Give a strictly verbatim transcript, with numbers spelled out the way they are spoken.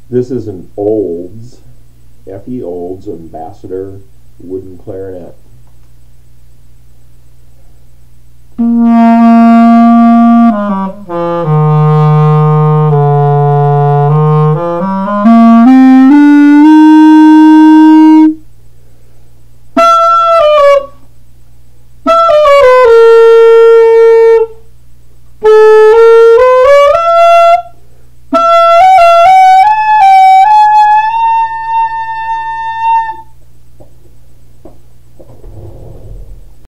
This is an Olds, F E Olds Ambassador wooden clarinet.